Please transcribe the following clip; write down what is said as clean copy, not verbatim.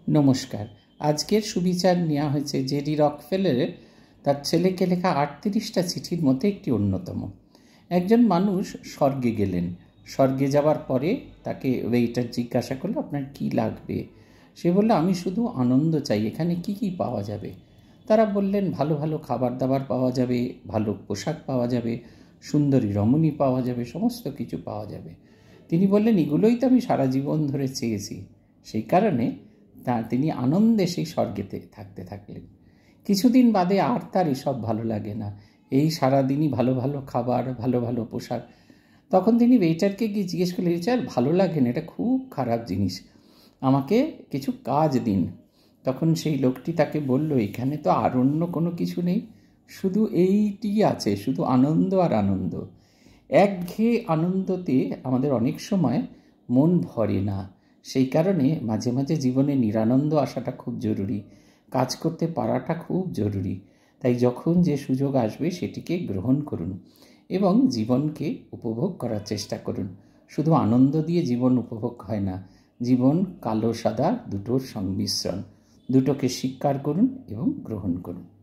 নমস্কার। আজকের সুবিচার নেওয়া হয়েছে জেডি রকফেলারের তার ছেলেকে লেখা 38টা চিঠির মধ্যে একটি অন্যতম। একজন মানুষ স্বর্গে গেলেন। স্বর্গে যাওয়ার পরে তাকে ওয়েটার জিজ্ঞাসা করলো, আপনার কি লাগবে? সে বলল, আমি শুধু আনন্দ চাই, এখানে কি কি পাওয়া যাবে? তারা বললেন, ভালো ভালো খাবার দাবার পাওয়া যাবে, ভালো পোশাক পাওয়া যাবে, সুন্দরী রমণী পাওয়া যাবে, সমস্ত কিছু পাওয়া যাবে। তিনি বললেন, এগুলোই তো আমি সারা জীবন ধরে চেয়েছি। সেই কারণে তিনি আনন্দে সেই স্বর্গেতে থাকতে থাকলেন। কিছুদিন বাদে আর তার এসব ভালো লাগে না, এই সারাদিনই ভালো ভালো খাবার, ভালো ভালো পোশাক। তখন তিনি ওয়েটারকে গিয়ে জিজ্ঞেস করলেন, ওয়েটার, ভালো লাগে না, এটা খুব খারাপ জিনিস, আমাকে কিছু কাজ দিন। তখন সেই লোকটি তাকে বলল, এখানে তো আর অন্য কোনো কিছু নেই, শুধু এইটি আছে, শুধু আনন্দ আর আনন্দ। একঘেয়ে আনন্দতে আমাদের অনেক সময় মন ভরে না। সেই কারণে মাঝে মাঝে জীবনে নিরানন্দ আসাটা খুব জরুরি, কাজ করতে পারাটা খুব জরুরি। তাই যখন যে সুযোগ আসবে সেটিকে গ্রহণ করুন এবং জীবনকে উপভোগ করার চেষ্টা করুন। শুধু আনন্দ দিয়ে জীবন উপভোগ হয় না, জীবন কালো সাদা দুটোর সংমিশ্রণ। দুটোকে স্বীকার করুন এবং গ্রহণ করুন।